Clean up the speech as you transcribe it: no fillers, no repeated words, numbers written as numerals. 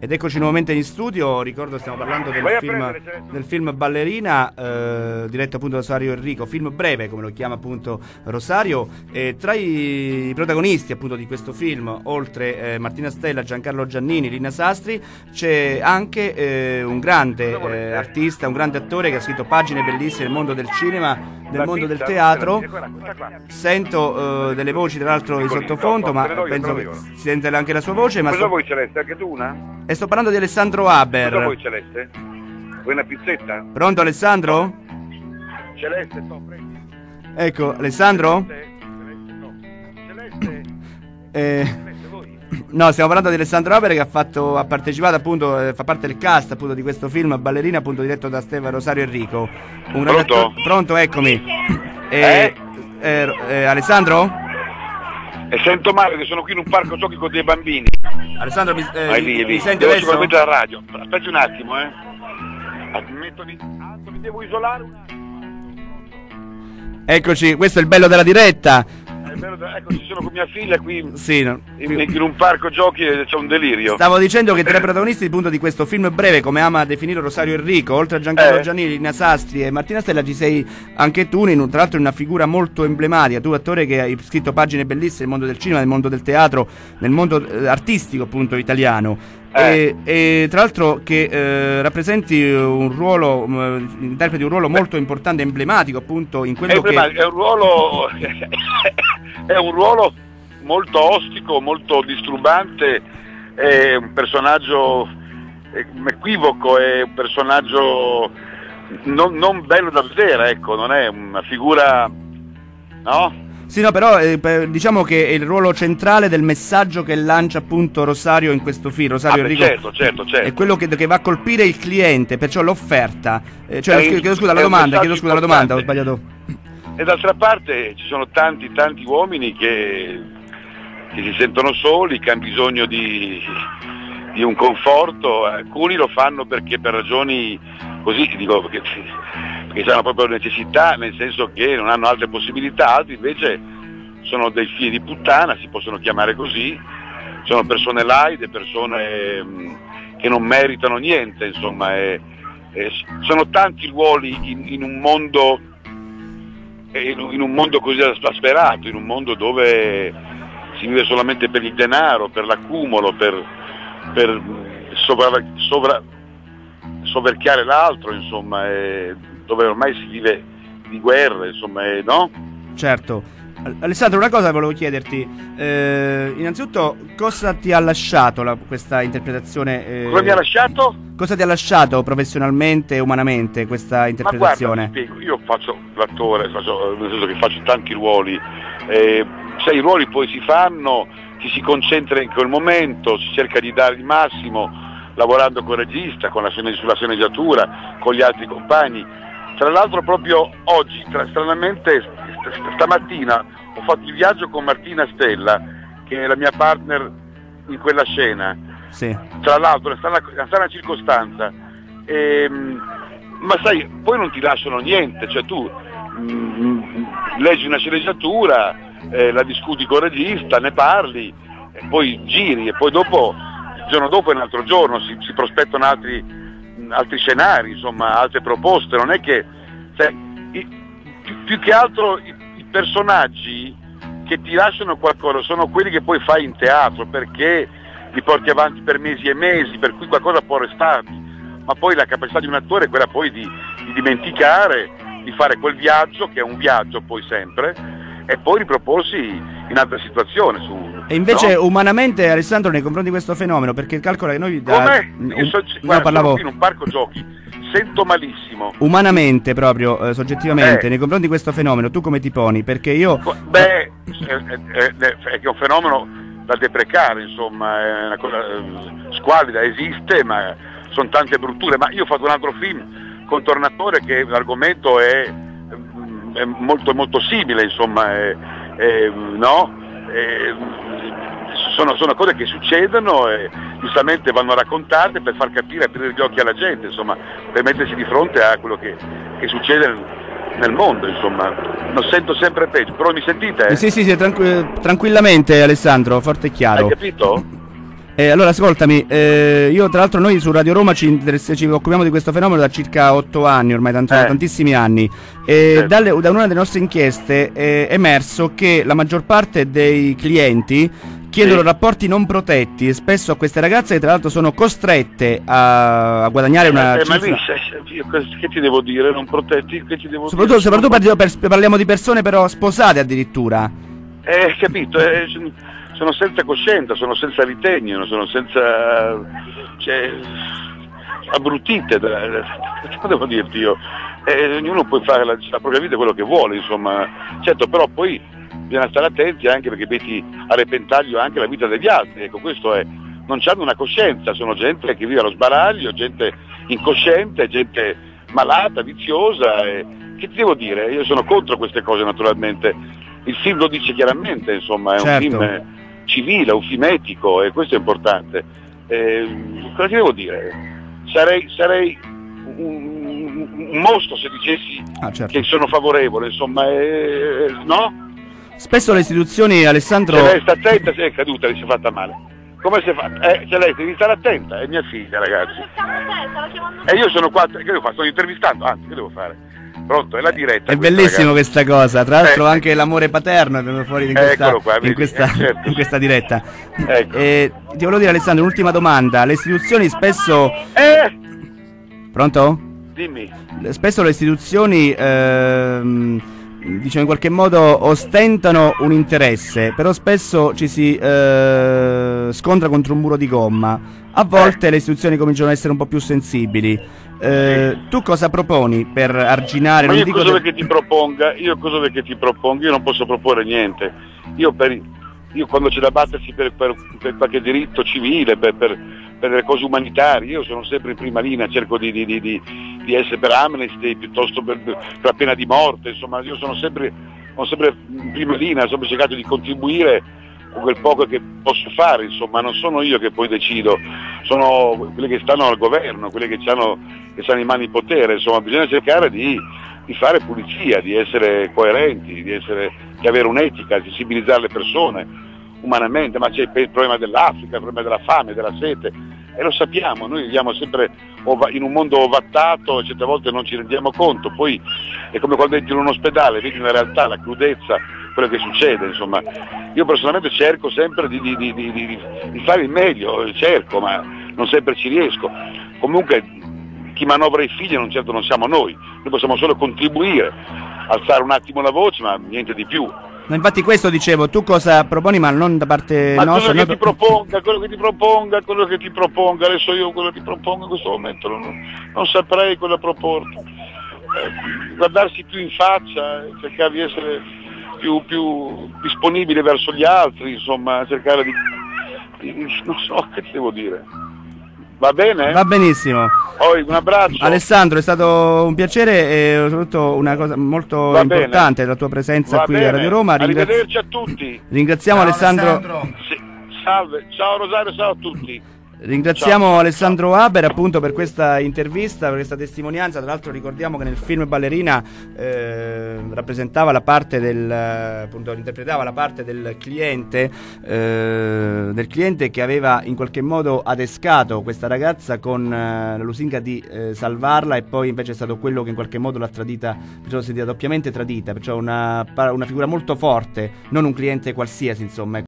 Ed eccoci nuovamente in studio. Ricordo stiamo parlando del film Ballerina, diretto appunto da Rosario Enrico, film breve come lo chiama appunto Rosario. Tra i protagonisti appunto di questo film, oltre Martina Stella, Giancarlo Giannini, Lina Sastri, c'è anche un grande artista, un grande attore che ha scritto pagine bellissime nel mondo del cinema, nel mondo del teatro. Sento delle voci tra l'altro di sottofondo, ma penso che si sente anche la sua voce. Ma cosa vuoi, Celeste? Anche tu una? E sto parlando di Alessandro Haber. Cosa vuoi, Celeste? Vuoi una pizzetta? Pronto Alessandro? Celeste, prendi. Ecco, Alessandro? Celeste, voi? No, stiamo parlando di Alessandro Haber che ha partecipato appunto, fa parte del cast appunto di questo film Ballerina appunto diretto da Rosario Enrico. Pronto? Pronto, eccomi. Alessandro? E sento male che sono qui in un parco giochi con dei bambini. Alessandro, mi senti devo adesso? sicuramente la radio. Aspetti un attimo, mi devo isolare un attimo. Eccoci, questo è il bello della diretta. Eccoci, sono con mia figlia qui sì, in un parco giochi e c'è un delirio. Stavo dicendo che tra i protagonisti appunto di questo film breve, come ama definire Rosario Enrico, oltre a Giancarlo Giannini, Lina Sastri e Martina Stella, ci sei anche tu, tra l'altro in una figura molto emblematica. Tu attore che hai scritto pagine bellissime nel mondo del cinema, nel mondo del teatro, nel mondo artistico appunto italiano. E tra l'altro che rappresenti un ruolo, interpreti un ruolo molto importante, emblematico appunto in quello che è un ruolo molto ostico, molto disturbante, è un personaggio equivoco, è un personaggio non bello da vedere, ecco, non è una figura, no? Sì, no, però diciamo che è il ruolo centrale del messaggio che lancia appunto Rosario in questo film. Rosario Enrico certo. È quello che va a colpire il cliente, perciò l'offerta. Chiedo scusa la domanda, ho sbagliato. E d'altra parte ci sono tanti uomini che si sentono soli, che hanno bisogno di un conforto. Alcuni lo fanno perché per ragioni così, dico, perché hanno proprio necessità, nel senso che non hanno altre possibilità. Altri invece sono dei figli di puttana, si possono chiamare così, sono persone laide, persone che non meritano niente, insomma, sono tanti ruoli in un mondo così esasperato, in un mondo dove si vive solamente per il denaro, per l'accumulo, per soverchiare l'altro, insomma, dove ormai si vive di guerre, insomma, no? Certo. Alessandro, una cosa volevo chiederti, innanzitutto cosa ti ha lasciato questa interpretazione? Come mi ha lasciato? Cosa ti ha lasciato professionalmente e umanamente questa interpretazione? Ma guarda, ti spiego, io faccio l'attore, nel senso che faccio tanti ruoli, i ruoli poi si fanno, ci si concentra in quel momento, si cerca di dare il massimo, lavorando con il regista, sulla sceneggiatura, con gli altri compagni. Tra l'altro proprio oggi, stranamente stamattina, ho fatto il viaggio con Martina Stella, che è la mia partner in quella scena. Sì. Tra l'altro è una strana circostanza, ma sai, poi non ti lasciano niente, cioè tu leggi una sceneggiatura, la discuti con il regista, ne parli, e poi giri, e poi dopo, il giorno dopo è un altro giorno, si prospettano altri scenari, insomma, altre proposte. Non è che, cioè, più che altro i personaggi che ti lasciano qualcosa sono quelli che poi fai in teatro, perché li porti avanti per mesi e mesi, per cui qualcosa può restarti, ma poi la capacità di un attore è quella poi di dimenticare, di fare quel viaggio, che è un viaggio poi sempre, e poi riproporsi in altre situazioni. E invece, no? Umanamente, Alessandro, nei confronti di questo fenomeno, perché calcola che noi... Sono qui in un parco giochi, sento malissimo. Umanamente, proprio, soggettivamente, nei confronti di questo fenomeno, tu come ti poni? Perché io... Beh, è un fenomeno da deprecare, insomma, è una cosa squallida, esiste, ma sono tante brutture. Ma io ho fatto un altro film con Tornatore, che l'argomento è molto molto simile, insomma, no? Sono cose che succedono e giustamente vanno raccontate per far capire, aprire gli occhi alla gente, insomma, per mettersi di fronte a quello che succede nel mondo, insomma. Lo sento sempre peggio, però mi sentite? Sì, tranquillamente, Alessandro, forte e chiaro. Hai capito? Allora ascoltami, io tra l'altro noi su Radio Roma ci occupiamo di questo fenomeno da circa 8 anni, ormai tantissimi anni, e da una delle nostre inchieste è emerso che la maggior parte dei clienti chiedono rapporti non protetti, e spesso a queste ragazze che tra l'altro sono costrette a guadagnare una cifra. Ma lì, che ti devo dire, non protetti, che ti devo soprattutto, dire? Soprattutto parliamo di persone però sposate addirittura. Capito, sono senza coscienza, sono senza ritegno, sono senza, abbrutite, cosa devo dirti io? Ognuno può fare la propria vita quello che vuole, insomma, certo, però poi bisogna stare attenti anche perché metti a repentaglio anche la vita degli altri, ecco, questo è, non hanno una coscienza, sono gente che vive allo sbaraglio, gente incosciente, gente malata, viziosa, che ti devo dire? Io sono contro queste cose naturalmente, il film lo dice chiaramente, insomma, è un film civile, un film etico e questo è importante. Cosa ti devo dire? Sarei un mostro se dicessi che sono favorevole, insomma, no? Spesso le istituzioni, Alessandro... Se lei sta attenta, se è caduta, si è fatta male. Come si è fatta? Se lei devi stare attenta, è mia figlia, ragazzi. E io sono qua, che devo fare? Sto intervistando, anzi, che devo fare? Pronto, è la diretta. È bellissimo questa cosa, tra l'altro anche l'amore paterno è venuto fuori in questa diretta. Ecco. Ti volevo dire, Alessandro, un'ultima domanda. Le istituzioni spesso... Pronto? Dimmi. Spesso le istituzioni, diciamo in qualche modo, ostentano un interesse, però spesso ci si scontra contro un muro di gomma. A volte le istituzioni cominciano ad essere un po' più sensibili. Tu cosa proponi per arginare? Ma io cosa vuoi che ti proponga? Io non posso proporre niente. Io quando c'è da battersi per qualche diritto civile, per le cose umanitarie, io sono sempre in prima linea, cerco di essere per Amnesty piuttosto per la pena di morte, insomma io sono sempre in prima linea, ho sempre cercato di contribuire con quel poco che posso fare, insomma non sono io che poi decido, sono quelli che stanno al governo, quelli che hanno in mano il potere, insomma bisogna cercare di fare pulizia, di essere coerenti, di avere un'etica, di sensibilizzare le persone umanamente, ma c'è il problema dell'Africa, il problema della fame, della sete, e lo sappiamo, noi viviamo sempre in un mondo ovattato e certe volte non ci rendiamo conto, poi è come quando entri in un ospedale, vedi nella realtà la crudezza, quello che succede, insomma. Io personalmente cerco sempre di fare il meglio, cerco, ma non sempre ci riesco. Comunque chi manovra i figli non siamo noi possiamo solo contribuire, alzare un attimo la voce, ma niente di più. Ma infatti questo dicevo, tu cosa proponi, ma non da parte nostra? Quello che ti proponga, adesso io quello che ti propongo in questo momento non saprei cosa proporti. Guardarsi più in faccia, cercare di essere più disponibile verso gli altri, insomma, cercare non so che ti devo dire. Va bene? Va benissimo. Un abbraccio. Alessandro, è stato un piacere e soprattutto una cosa molto importante la tua presenza qui a Radio Roma. Arrivederci a tutti. Ringraziamo Alessandro. Sì, salve, ciao Rosario, ciao a tutti. Ringraziamo Alessandro Haber appunto per questa intervista, per questa testimonianza. Tra l'altro ricordiamo che nel film Ballerina rappresentava la parte interpretava la parte del cliente che aveva in qualche modo adescato questa ragazza con la lusinga di salvarla, e poi invece è stato quello che in qualche modo l'ha tradita, perciò si è doppiamente tradita, perciò una figura molto forte, non un cliente qualsiasi, insomma.